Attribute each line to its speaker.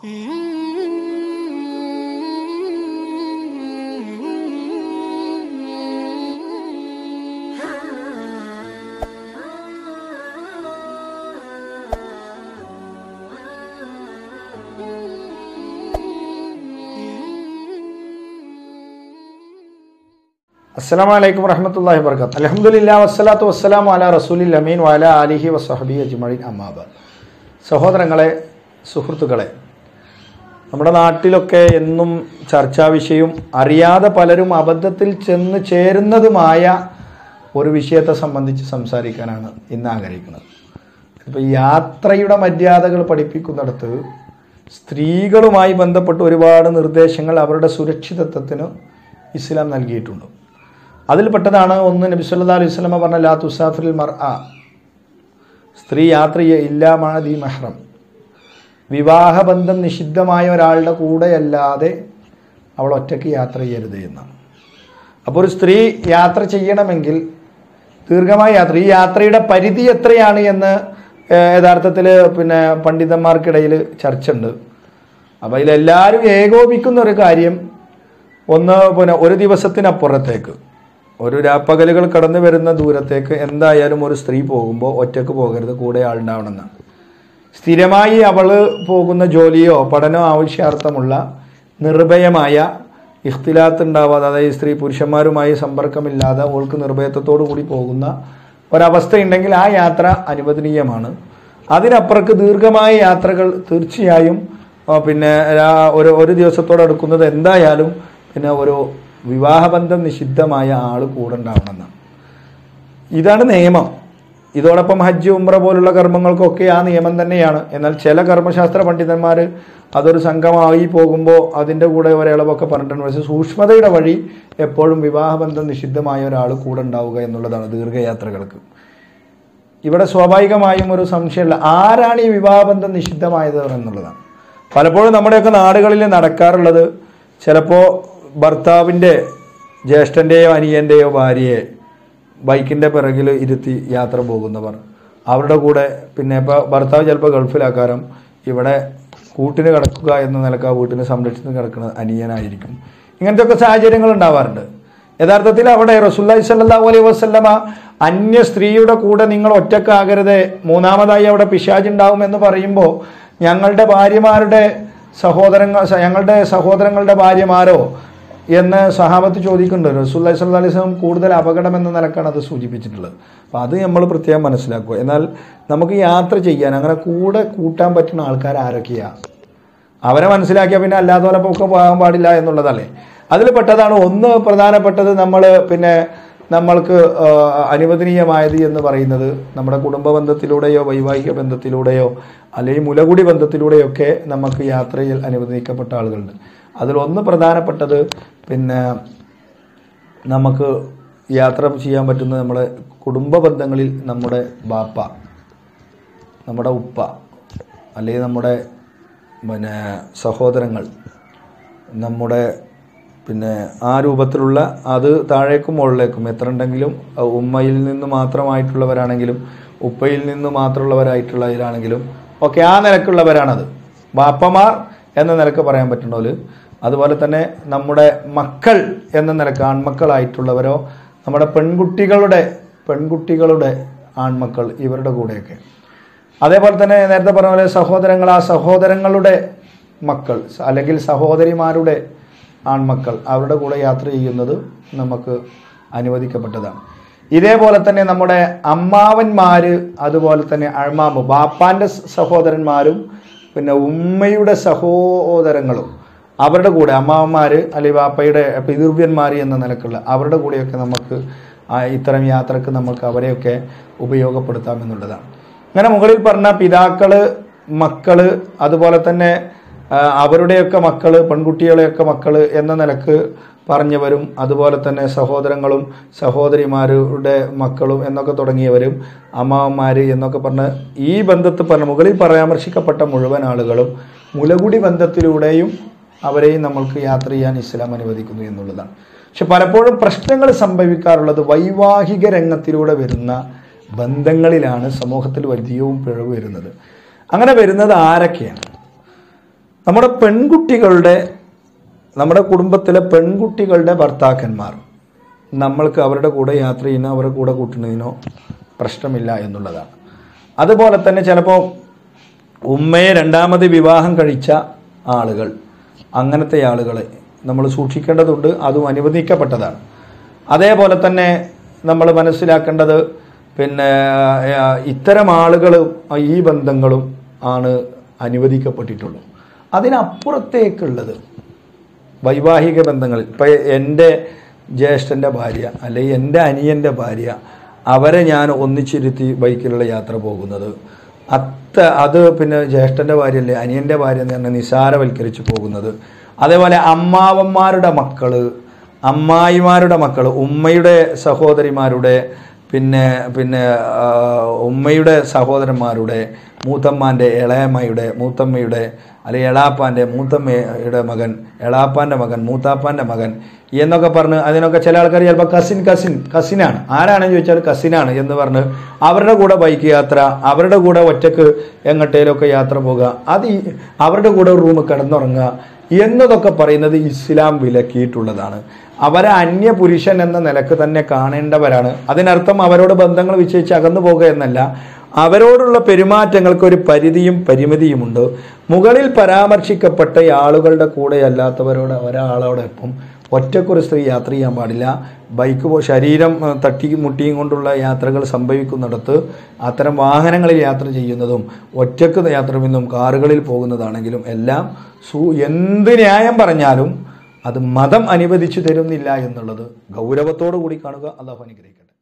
Speaker 1: അസ്സലാമു അലൈക്കും വറഹ്മത്തുള്ളാഹി വബറകാതുഹു. അൽഹംദുലില്ലാഹി വസ്സലാത്തു വസ്സലാമു അലാ റസൂലിൽ അമീൻ വഅലാ ആലിഹി വസഹ്ബിഹി അജ്മഈൻ അമ്മാ ബഅദ്. സഹോദരങ്ങളെ, സുഹൃത്തുക്കളെ, നമ്മുടെ നാട്ടിലൊക്കെ എന്നും ചർച്ചാ വിഷയവും അറിയാതെ പലരും അബദ്ധത്തിൽ ചെന്ന് ചേരുന്നതുമായ ഒരു വിഷയത്തെ സംബന്ധിച്ച് സംസാരിക്കാനാണ് ഇന്ന് ആഗ്രഹിക്കുന്നത്. ഇപ്പോൾ യാത്രയുടെ മര്യാദകൾ പഠിപ്പിക്കുന്നിടത്ത് സ്ത്രീകളുമായി ബന്ധപ്പെട്ട് ഒരുപാട് നിർദ്ദേശങ്ങൾ അവരുടെ സുരക്ഷിതത്വത്തിന് ഇസ്ലാം നൽകിയിട്ടുണ്ട്. അതിൽപ്പെട്ടതാണ് ഒന്ന്, നബി സല്ലല്ലാഹു അലൈഹി വസല്ലം പറഞ്ഞ ലാ തുസാഫിറുൽ മർഅ, സ്ത്രീ യാത്ര ഇല്ലാ മഅ ദി മഹ്റം, വിവാഹബന്ധം നിഷിദ്ധമായ ഒരാളുടെ കൂടെയല്ലാതെ അവൾ ഒറ്റയ്ക്ക് യാത്ര ചെയ്യരുത് എന്നാണ്. അപ്പോൾ ഒരു സ്ത്രീ യാത്ര ചെയ്യണമെങ്കിൽ ദീർഘമായ യാത്ര, ഈ യാത്രയുടെ പരിധി എത്രയാണ് എന്ന് യഥാർത്ഥത്തിൽ പണ്ഡിതന്മാർക്കിടയിൽ ചർച്ച ഉണ്ട്. അപ്പോൾ ഇതിലെല്ലാവരും ഏകോപിക്കുന്ന ഒരു കാര്യം, ഒന്ന് ഒരു ദിവസത്തിനപ്പുറത്തേക്ക്, ഒരു രാപ്പകലുകൾ കടന്നു വരുന്ന ദൂരത്തേക്ക് എന്തായാലും ഒരു സ്ത്രീ പോകുമ്പോൾ ഒറ്റക്ക് പോകരുത്, കൂടെ ആളുണ്ടാവണമെന്നാണ്. സ്ഥിരമായി അവൾ പോകുന്ന ജോലിയോ പഠനമോ ആവശ്യാർത്ഥമുള്ള നിർഭയമായ ഇഖ്തിലാത്ത് ഉണ്ടാവാതെ, അതായത് സ്ത്രീ പുരുഷന്മാരുമായി സമ്പർക്കമില്ലാതെ അവൾക്ക് നിർഭയത്വത്തോടു കൂടി പോകുന്ന ഒരവസ്ഥയുണ്ടെങ്കിൽ ആ യാത്ര അനുവദനീയമാണ്. അതിനപ്പുറക്ക് ദീർഘമായ യാത്രകൾ തീർച്ചയായും ഒരു ദിവസത്തോടടുക്കുന്നത് എന്തായാലും ഒരു വിവാഹബന്ധം നിഷിദ്ധമായ ആൾ കൂടെ ഉണ്ടാവണമെന്നാണ്. ഇതാണ് നിയമം. ഇതോടൊപ്പം ഹജ്ജ്, ഉംറ പോലുള്ള കർമ്മങ്ങൾക്കൊക്കെ ആ നിയമം തന്നെയാണ്. എന്നാൽ ചില കർമ്മശാസ്ത്ര പണ്ഡിതന്മാർ അതൊരു സംഘമായി പോകുമ്പോൾ അതിൻ്റെ കൂടെ ഒരിളവൊക്കെ പറഞ്ഞിട്ടുണ്ട്. പക്ഷേ സൂക്ഷ്മതയുടെ വഴി എപ്പോഴും വിവാഹബന്ധം നിഷിദ്ധമായ ഒരാൾ കൂടെ ഉണ്ടാവുക എന്നുള്ളതാണ് ദീർഘയാത്രകൾക്ക്. ഇവിടെ സ്വാഭാവികമായും ഒരു സംശയമില്ല, ആരാണ് ഈ വിവാഹബന്ധം നിഷിദ്ധമായത് എന്നുള്ളതാണ്. പലപ്പോഴും നമ്മുടെയൊക്കെ നാടുകളിൽ നടക്കാറുള്ളത്, ചിലപ്പോൾ ഭർത്താവിൻ്റെ ജ്യേഷ്ഠൻ്റെയോ അനിയൻ്റെയോ ഭാര്യയെ ബൈക്കിൻ്റെ പിറകിൽ ഇരുത്തി യാത്ര പോകുന്നവർ, അവരുടെ കൂടെ ഇപ്പോൾ ഭർത്താവ് ചിലപ്പോൾ ഗൾഫിലാക്കാരം, ഇവിടെ കൂട്ടിന് കിടക്കുക എന്ന നിലക്ക് ആ വീട്ടിന് സംരക്ഷിച്ച് കിടക്കുന്നത് അനിയനായിരിക്കും. ഇങ്ങനത്തെ ഒക്കെ സാഹചര്യങ്ങൾ ഉണ്ടാവാറുണ്ട്. യഥാർത്ഥത്തിൽ അവിടെ റസൂലുള്ളാഹി സ്വല്ലല്ലാഹു അലൈഹി വസല്ലമ അന്യ സ്ത്രീയുടെ കൂടെ നിങ്ങൾ ഒറ്റക്കാകരുത്, മൂന്നാമതായി അവിടെ പിശാചുണ്ടാവും എന്ന് പറയുമ്പോൾ ഞങ്ങളുടെ ഭാര്യമാരുടെ ഞങ്ങളുടെ സഹോദരങ്ങളുടെ ഭാര്യമാരോ എന്ന് സഹാബത്ത് ചോദിക്കുന്നുണ്ട്. റസൂലുള്ളാഹി സ്വല്ലല്ലാഹു അലൈഹി വസല്ലം കൂടുതൽ അപകടം എന്ന നിലക്കാണ് അത് സൂചിപ്പിച്ചിട്ടുള്ളത്. അപ്പോൾ അത് നമ്മൾ പ്രത്യേകം മനസ്സിലാക്കുക. എന്നാൽ നമുക്ക് യാത്ര ചെയ്യാൻ അങ്ങനെ കൂടെ കൂട്ടാൻ പറ്റുന്ന ആൾക്കാർ ആരൊക്കെയാണ്, അവരെ മനസ്സിലാക്കിയാൽ പിന്നെ അല്ലാത്തവരൊക്കെ പോകാൻ പാടില്ല എന്നുള്ളതല്ലേ. അതിൽ പെട്ടതാണ് ഒന്ന് പ്രധാനപ്പെട്ടത്, നമ്മൾക്ക് അനുവദനീയമായത് എന്ന് പറയുന്നത് നമ്മുടെ കുടുംബ ബന്ധത്തിലൂടെയോ വൈവാഹിക ബന്ധത്തിലൂടെയോ അല്ലെങ്കിൽ മുലകുടി ബന്ധത്തിലൂടെയൊക്കെ നമുക്ക് യാത്രയിൽ അനുവദിക്കപ്പെട്ട ആളുകളുണ്ട്. അതിലൊന്ന് പ്രധാനപ്പെട്ടത് നമുക്ക് യാത്ര ചെയ്യാൻ പറ്റുന്നത് നമ്മുടെ കുടുംബ ബന്ധങ്ങളിൽ നമ്മുടെ ബാപ്പ, നമ്മുടെ ഉപ്പ, അല്ലെങ്കിൽ നമ്മുടെ സഹോദരങ്ങൾ, നമ്മുടെ ആ രൂപത്തിലുള്ള, അത് താഴേക്കും മുകളിലേക്കും എത്ര ഉണ്ടെങ്കിലും, ഉമ്മയിൽ നിന്ന് മാത്രമായിട്ടുള്ളവരാണെങ്കിലും ഉപ്പയിൽ നിന്ന് മാത്രമുള്ളവരായിട്ടുള്ളവരാണെങ്കിലും ഒക്കെ ആ നിലക്കുള്ളവരാണത് ബാപ്പമാർ എന്ന നിലക്ക് പറയാൻ പറ്റുന്നവര്. അതുപോലെ തന്നെ നമ്മുടെ മക്കൾ എന്ന നിലക്ക് ആൺമക്കളായിട്ടുള്ളവരോ, നമ്മുടെ പെൺകുട്ടികളുടെ ആൺമക്കൾ, ഇവരുടെ കൂടെയൊക്കെ. അതേപോലെ തന്നെ നേരത്തെ പറഞ്ഞ പോലെ സഹോദരങ്ങൾ, ആ സഹോദരങ്ങളുടെ മക്കൾ അല്ലെങ്കിൽ സഹോദരിമാരുടെ ആൺമക്കൾ, അവരുടെ കൂടെ യാത്ര ചെയ്യുന്നത് നമുക്ക് അനുവദിക്കപ്പെട്ടതാണ്. ഇതേപോലെ തന്നെ നമ്മുടെ അമ്മാവന്മാര്, അതുപോലെ തന്നെ അഴ്മാമ്, ബാപ്പാന്റെ സഹോദരന്മാരും ഉമ്മയുടെ സഹോദരങ്ങളും, അവരുടെ കൂടെ അമ്മാവന്മാർ അല്ലെങ്കിൽ ബാപ്പയുടെ പിതൃവ്യന്മാർ എന്ന നിലക്കുള്ള അവരുടെ കൂടെയൊക്കെ നമുക്ക് ഇത്തരം യാത്രക്ക് നമുക്ക് അവരെയൊക്കെ ഉപയോഗപ്പെടുത്താമെന്നുള്ളതാണ്. അങ്ങനെ മുകളിൽ പറഞ്ഞ പിതാക്കള്, മക്കള്, അതുപോലെ തന്നെ അവരുടെയൊക്കെ മക്കള്, പെൺകുട്ടികളെയൊക്കെ മക്കള് എന്ന നിലക്ക് പറഞ്ഞവരും, അതുപോലെ തന്നെ സഹോദരങ്ങളും സഹോദരിമാരുടെ മക്കളും എന്നൊക്കെ തുടങ്ങിയവരും, അമ്മാവന്മാര് എന്നൊക്കെ പറഞ്ഞ് ഈ ബന്ധത്തിൽ പറഞ്ഞ മുകളിൽ പരാമർശിക്കപ്പെട്ട മുഴുവൻ ആളുകളും മുലകുടി ബന്ധത്തിലൂടെയും അവരെയും നമ്മൾക്ക് യാത്ര ചെയ്യാൻ ഇസ്ലാം അനുവദിക്കുന്നു എന്നുള്ളതാണ്. പക്ഷെ പലപ്പോഴും പ്രശ്നങ്ങൾ സംഭവിക്കാറുള്ളത് വൈവാഹിക രംഗത്തിലൂടെ വരുന്ന ബന്ധങ്ങളിലാണ് സമൂഹത്തിൽ വലിയവും പിഴവ് വരുന്നത്. അങ്ങനെ വരുന്നത് ആരൊക്കെയാണ്? നമ്മുടെ കുടുംബത്തിലെ പെൺകുട്ടികളുടെ ഭർത്താക്കന്മാർ നമ്മൾക്ക് അവരുടെ കൂടെ യാത്ര ചെയ്യുന്നോ അവരുടെ കൂടെ കൂട്ടുന്നതിനോ പ്രശ്നമില്ല എന്നുള്ളതാണ്. അതുപോലെ തന്നെ ചിലപ്പോൾ ഉമ്മയെ രണ്ടാമത് വിവാഹം കഴിച്ച ആളുകൾ, അങ്ങനത്തെ ആളുകളെ നമ്മൾ സൂക്ഷിക്കേണ്ടതുണ്ട്. അതും അനുവദിക്കപ്പെട്ടതാണ്. അതേപോലെ തന്നെ നമ്മൾ മനസ്സിലാക്കേണ്ടത് ഇത്തരം ആളുകൾ ഈ ബന്ധങ്ങളും ആണ് അനുവദിക്കപ്പെട്ടിട്ടുള്ളൂ. അതിനപ്പുറത്തേക്കുള്ളത് വൈവാഹിക ബന്ധങ്ങൾ, ഇപ്പം എൻ്റെ ജ്യേഷ്ഠൻ്റെ ഭാര്യ അല്ലെങ്കിൽ എൻ്റെ അനിയൻ്റെ ഭാര്യ, അവരെ ഞാൻ ഒന്നിച്ചിരുത്തി ബൈക്കിലുള്ള യാത്ര പോകുന്നത്, അത് ജ്യേഷ്ഠൻ്റെ ഭാര്യയല്ലേ അനിയൻ്റെ ഭാര്യ എന്ന് പറഞ്ഞാൽ നിസാരവൽക്കരിച്ച് പോകുന്നത്. അതേപോലെ അമ്മാവന്മാരുടെ മക്കള്, അമ്മായിമാരുടെ മക്കൾ, ഉമ്മയുടെ സഹോദരിമാരുടെ ഉമ്മയുടെ സഹോദരന്മാരുടെ, മൂത്തമ്മാൻ്റെ ഇളയമ്മയുടെ, മൂത്തമ്മയുടെ അല്ലെങ്കിൽ എളാപ്പാൻ്റെ മൂത്തമ്മയുടെ മകൻ, എളാപ്പാൻ്റെ മകൻ, മൂത്താപ്പാൻ്റെ മകൻ എന്നൊക്കെ പറഞ്ഞ് അതിനൊക്കെ ചില ആൾക്കാർ ചിലപ്പോൾ കസിനാണ്, ആരാണെന്ന് ചോദിച്ചാൽ കസിനാണ് എന്ന് പറഞ്ഞ് അവരുടെ കൂടെ ബൈക്ക് യാത്ര, അവരുടെ കൂടെ ഒറ്റക്ക് എങ്ങോട്ടേലൊക്കെ യാത്ര പോകുക, അവരുടെ കൂടെ റൂം കിടന്നുറങ്ങുക എന്നതൊക്കെ പറയുന്നത് ഇസ്ലാം വിലക്കിയിട്ടുള്ളതാണ്. അവരെ അന്യപുരുഷൻ എന്ന നിലക്ക് തന്നെ കാണേണ്ടവരാണ്. അതിനർത്ഥം അവരോട് ബന്ധങ്ങൾ വിച്ഛേദിച്ച് അകന്നു പോകുക എന്നല്ല. അവരോടുള്ള പെരുമാറ്റങ്ങൾക്ക് ഒരു പരിധിയും പരിമിതിയുമുണ്ട്. മുകളിൽ പരാമർശിക്കപ്പെട്ട ആളുകളുടെ കൂടെ അല്ലാത്തവരോട് ഒരാളോടൊപ്പം ഒറ്റക്കൊരു സ്ത്രീ യാത്ര ചെയ്യാൻ പാടില്ല. ശരീരം തട്ടിയും മുട്ടിയും കൊണ്ടുള്ള യാത്രകൾ സംഭവിക്കുന്നിടത്ത് അത്തരം വാഹനങ്ങളിൽ യാത്ര ചെയ്യുന്നതും ഒറ്റക്ക് യാത്ര ചെയ്യുന്നതും കാറുകളിൽ പോകുന്നതാണെങ്കിലും എല്ലാം എന്ത് ന്യായം പറഞ്ഞാലും അത് മതം അനുവദിച്ചു തരുന്നില്ല എന്നുള്ളത് ഗൗരവത്തോടു കൂടി കാണുക. അല്ലാഹു അനുഗ്രഹിക്കട്ടെ.